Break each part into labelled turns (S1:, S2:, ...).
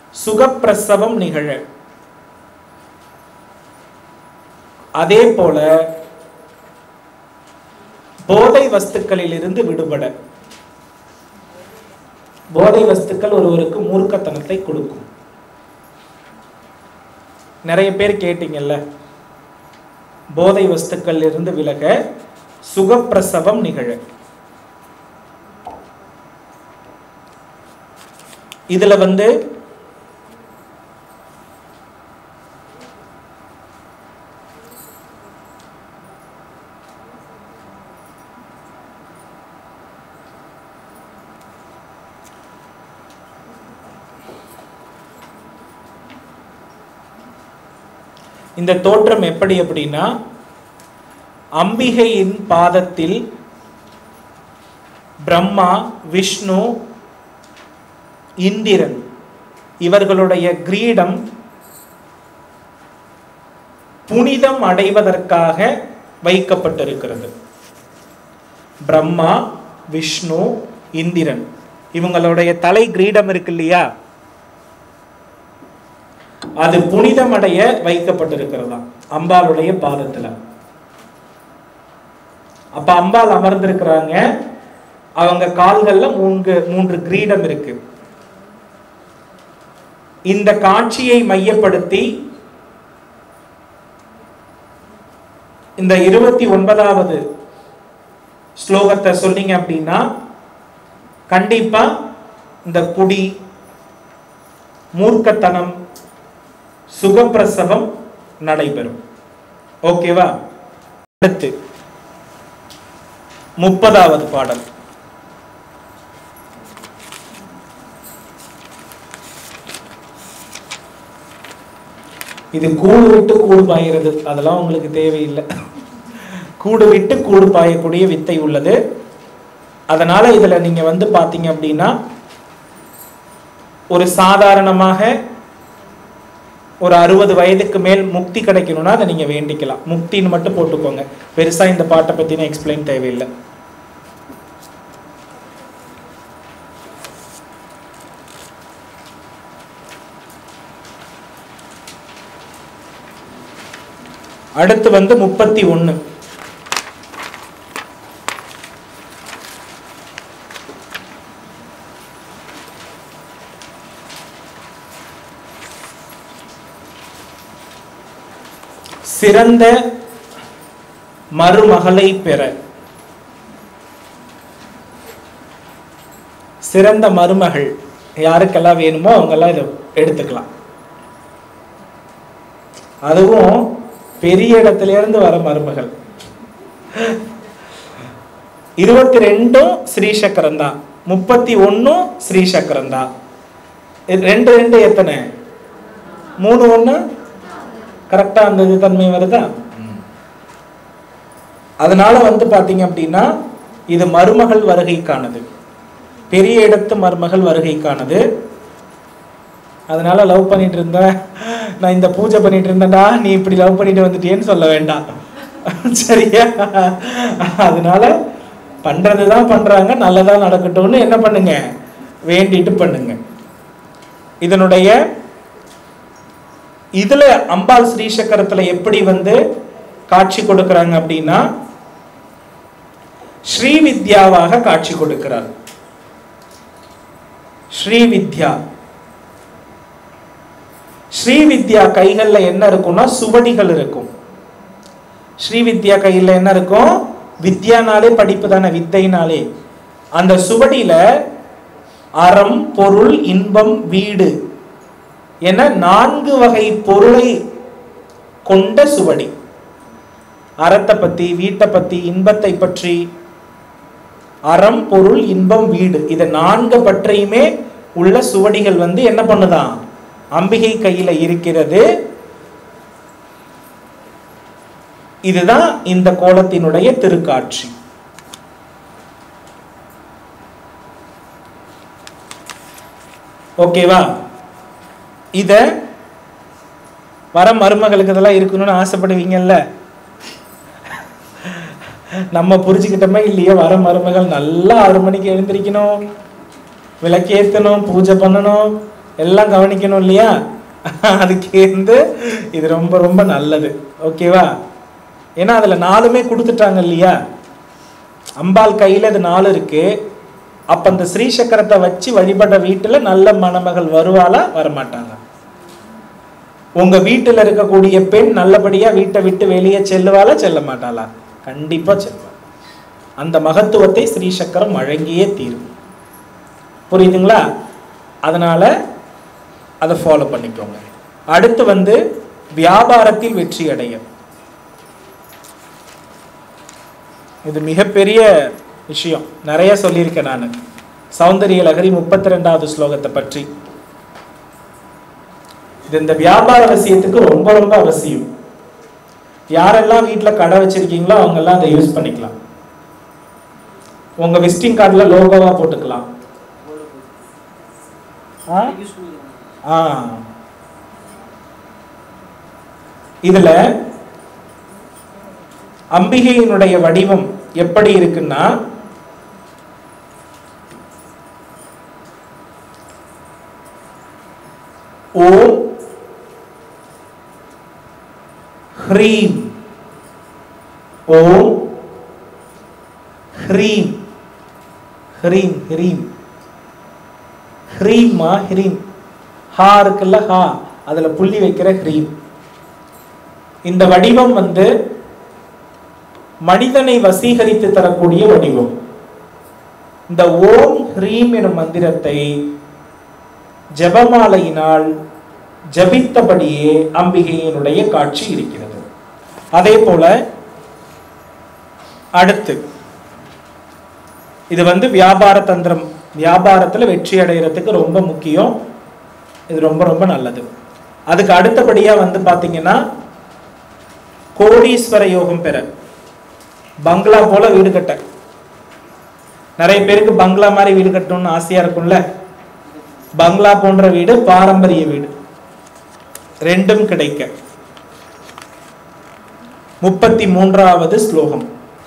S1: சுகப்பிரசவம் நிகழ. அதே போல போதை வஸ்துக்களில் இருந்து விடுபட. போதை வஸ்துக்கள் ஒருவருக்கு மூர்க்கத்தனத்தை கொடுக்கும். நிறைய பேர் கேட்டீங்கல்ல, போதை வஸ்துக்கள் இருந்து விலக சுகப்பிரசவம் நிகழ. இதுல இந்த தோற்றம் எப்படி அப்படின்னா, அம்பிகையின் பாதத்தில் பிரம்மா, விஷ்ணு, இந்திரன் இவர்களுடைய கிரீடம் புனிதம் அடைவதற்காக வைக்கப்பட்டிருக்கிறது. பிரம்மா, விஷ்ணு, இந்திரன் இவங்களுடைய தலை கிரீடம் இருக்கு இல்லையா, அது புனிதம் அடைய வைக்கப்பட்டிருக்கிறதா அம்பாளுடைய பாதத்துல. அப்ப அம்பாள் அமர்ந்திருக்கிறாங்க. அவங்க கால்கள்ல மூன்று கிரீடம் இருக்கு. இந்த காட்சியை மையப்படுத்தி இந்த 29வது ஸ்லோகத்தை சொன்னீங்க அப்படின்னா கண்டிப்பா இந்த குடி, மூர்க்கத்தனம், சுகப்பிரசவம் நடைபெறும். ஓகேவா? அடுத்து 30வது பாடல். இது கூடு விட்டு கூடு பாய்கிறது, அதெல்லாம் உங்களுக்கு தேவையில்லை. கூடு விட்டு கூடு பாயக்கூடிய வித்தை உள்ளது. அதனால இதுல நீங்க பாத்தீங்க அப்படின்னா, ஒரு சாதாரணமாக ஒரு 60 வயதுக்கு மேல் முக்தி கிடைக்கணும்னா அதை நீங்க வேண்டிக்கலாம். முக்தின்னு மட்டும் போட்டுக்கோங்க. பெருசா இந்த பாட்டை பத்தின எக்ஸ்பிளைன் தேவையில்லை. அடுத்து 31. சிறந்த மருமகளை பெற. சிறந்த மருமகள் யாருக்கெல்லாம் வேணுமோ அவங்கெல்லாம் இதை எடுத்துக்கலாம். அதுவும் பெரிய இடத்துல இருந்து வர மருமகள். 22 ஸ்ரீசக்கரம் தான், 31 ஸ்ரீசக்கரம் தான். 2 எத்தனை? 3 1 கரெக்டா அந்த தன்மை வருதா? அதனால பாத்தீங்க அப்படின்னா இது மருமகள் வருகைக்கானது, பெரிய இடத்து மருமகள் வருகைக்கானது. அதனால லவ் பண்ணிட்டு இருந்த, நான் இந்த பூஜை பண்ணிட்டு இருந்தேன்டா, நீ இப்படி லவ் பண்ணிட்டு வந்துட்டேன்னு சொல்ல வேண்டாம். சரியா? அதனால பண்றதுதான் பண்றாங்க, நல்லதா நடக்கட்டும்னு என்ன பண்ணுங்க, வேண்டிட்டு பண்ணுங்க. இதனுடைய இதுல அம்பாள் ஸ்ரீசக்கரத்துல எப்படி காட்சி கொடுக்கிறாங்க அப்படின்னா, ஸ்ரீவித்யாவாக காட்சி கொடுக்கிறார். ஸ்ரீவித்யா. ஸ்ரீவித்யா கைகள்ல என்ன இருக்கும்னா சுவடிகள் இருக்கும். ஸ்ரீவித்யா கையில என்ன இருக்கும்? வித்யானாலே படிப்பு தானே, வித்தைனாலே. அந்த சுவடியில அறம், பொருள், இன்பம், வீடு என 4 வகை பொருளை கொண்ட சுவடி. அறத்தை பத்தி, வீட்டை பத்தி, இன்பத்தை பற்றி, அறம், பொருள், இன்பம், வீடு, இத 4 பற்றியுமே உள்ள சுவடிகள் என்ன பண்ணுதான், அம்பிகை கையில இருக்கிறது. இதுதான் இந்த கோலத்தினுடைய திருக்காட்சி. ஓகேவா? இத வர மருமகளுக்கு இதெல்லாம் இருக்கணும்னு ஆசைப்படுவீங்கல்ல. நம்ம புரிஞ்சுக்கிட்டோமே இல்லையோ, வர மருமகள் நல்லா 6 மணிக்கு எழுந்திருக்கணும், விளக்கேற்றணும், பூஜை பண்ணணும், எல்லாம் கவனிக்கணும் இல்லையா? அதுக்கு இது ரொம்ப ரொம்ப நல்லது. ஓகேவா? ஏன்னா அதில் 4மே கொடுத்துட்டாங்க இல்லையா? அம்பாள் கையில் அது 4 இருக்கு. அப்போ அந்த ஸ்ரீ சக்கரத்தை வச்சு வழிபட வீட்டில் நல்ல மணமகள் வருவாளா வரமாட்டாங்க? உங்க வீட்டில் இருக்கக்கூடிய பெண் நல்லபடியா வீட்டை விட்டு வெளியே செல்லுவாளா செல்ல மாட்டாளா? கண்டிப்பா செல்வாள். அந்த மகத்துவத்தை ஸ்ரீ சக்கரம் வழங்கியே தீரும். புரியுதுங்களா? அதனால அதை ஃபாலோ பண்ணிக்கோங்க. அடுத்து வியாபாரத்தில் வெற்றி அடைய. இது மிகப்பெரிய விஷயம். நிறைய சொல்லியிருக்கேன் நான் சௌந்தரிய லகரி 32வது ஸ்லோகத்தை பற்றி. இது இந்த வியாபார விஷயத்துக்கு ரொம்ப ரொம்ப அவசியம். யாரெல்லாம் வீட்டில் கடை வச்சிருக்கீங்களோ அவங்க எல்லாம் அதை யூஸ் பண்ணிக்கலாம். உங்க விசிட்டிங் கார்டுல லோகோவா போட்டுக்கலாம். இதுல அம்பிகையினுடைய வடிவம் எப்படி இருக்குன்னா, ஓம் ஹ்ரீம், ஓம் ஹ்ரீம், ஹ்ரீம் ஹ்ரீம் ஹ்ரீமா ஹ்ரீம், ஹா இருக்குல்ல, ஹா அதுல புள்ளி வைக்கிற ஹ்ரீம். இந்த வடிவம் மனிதனை வசீகரித்து தரக்கூடிய வடிவம். இந்த ஓம் ஹ்ரீம் எனும் மந்திரத்தை ஜபமாலையினால் ஜபித்தபடியே அம்பிகையினுடைய காட்சி இருக்கிறது. அதே போல அடுத்து இது வியாபார தந்திரம், வியாபாரத்தில் வெற்றி அடைகிறதுக்கு ரொம்ப முக்கியம். இது ரொம்ப ரொம்ப நல்லது. அதுக்கு அடுத்தபடியா பாத்தீங்கன்னா கோடீஸ்வர யோகம் பெற, பங்களா போல வீடு கட்ட. நிறைய பேருக்கு பங்களா மாதிரி வீடு கட்டணும்னு ஆசையா இருக்கும்ல. பங்களா போன்ற வீடு, பாரம்பரிய வீடு, ரெண்டும் கிடைக்க 33வது ஸ்லோகம்.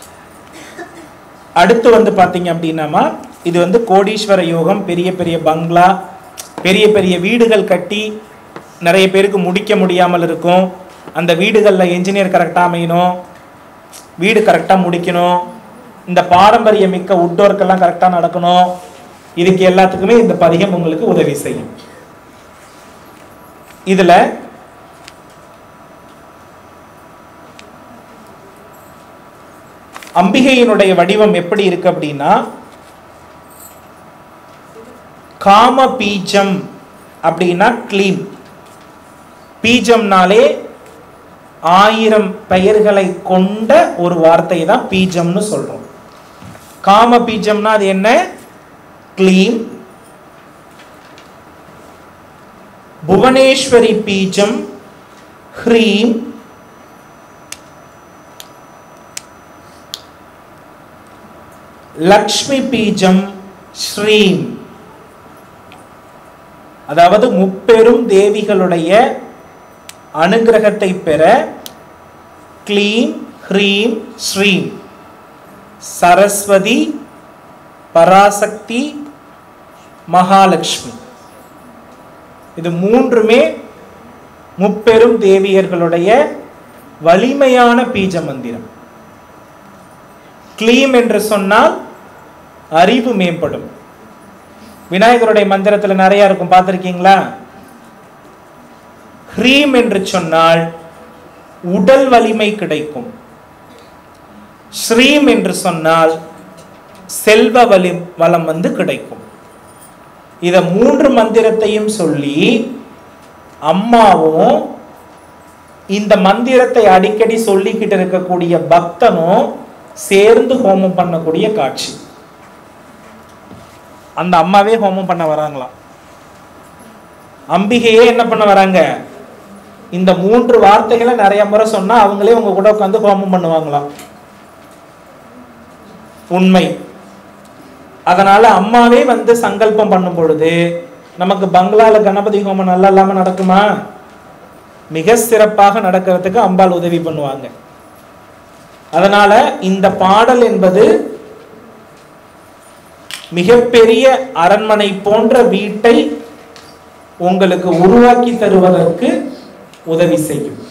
S1: அடுத்து பாத்தீங்க அப்படின்னா இது கோடீஸ்வர யோகம். பெரிய பெரிய பங்களா, பெரிய பெரிய வீடுகள் கட்டி நிறைய பேருக்கு முடிக்க முடியாமல் இருக்கும். அந்த வீடுகளில் என்ஜினியர் கரெக்டாக அமையணும், வீடு கரெக்டாக முடிக்கணும், இந்த பாரம்பரிய மிக்க உட்டோர்க்கெல்லாம் கரெக்டாக நடக்கணும். இதுக்கு எல்லாத்துக்குமே இந்த பதிகம் உங்களுக்கு உதவி செய்யும். இதுல அம்பிகையினுடைய வடிவம் எப்படி இருக்கு அப்படின்னா, காம பீஜம் அப்படின்னா க்ளீம். பீஜம்னாலே 1000 பெயர்களை கொண்ட ஒரு வார்த்தை தான் பீஜம்னு சொல்றோம். காம பீஜம்னா அது என்ன? க்ளீம். புவனேஸ்வரி பீஜம் ஹ்ரீம். லக்ஷ்மி பீஜம் ஸ்ரீம். அதாவது முப்பெரும் தேவிகளுடைய அனுகிரகத்தை பெற க்ளீம் ஹ்ரீம் ஸ்ரீம். சரஸ்வதி, பராசக்தி, மகாலட்சுமி, இது மூன்றுமே முப்பெரும் தேவியர்களுடைய வலிமையான பீஜ மந்திரம். க்ளீம் என்று சொன்னால் அறிவு மேம்படும். விநாயகருடைய மந்திரத்தில் நிறைய இருக்கும், பார்த்திருக்கீங்களா? ஹ்ரீம் என்று சொன்னால் உடல் வலிமை கிடைக்கும். ஸ்ரீம் என்று சொன்னால் செல்வ வளம் கிடைக்கும். இத 3 மந்திரத்தையும் சொல்லி அம்மாவும் இந்த மந்திரத்தை அடிக்கடி சொல்லிக்கிட்டு இருக்கக்கூடிய பக்தனும் சேர்ந்து ஹோமம் பண்ணக்கூடிய காட்சி. அந்த அம்மாவே ஹோமம் பண்ண வராங்களாம். அம்பிகையே என்ன பண்ண வராங்க? இந்த 3 வார்த்தைகளை நிறைய முறை சொன்னா அவங்களே உங்க கூட உட்காந்து ஹோமம் பண்ணுவாங்களாம். உண்மை. அதனால அம்மாவே சங்கல்பம் பண்ணும் பொழுது நமக்கு பங்களால கணபதி ஹோமம் நல்லா இல்லாம நடக்குமா? மிக சிறப்பாக நடக்கிறதுக்கு அம்பாள் உதவி பண்ணுவாங்க. அதனால இந்த பாடல் என்பது மிகப்பெரிய அரண்மனை போன்ற வீட்டை உங்களுக்கு உருவாக்கி தருவதற்கு உதவி செய்யும்.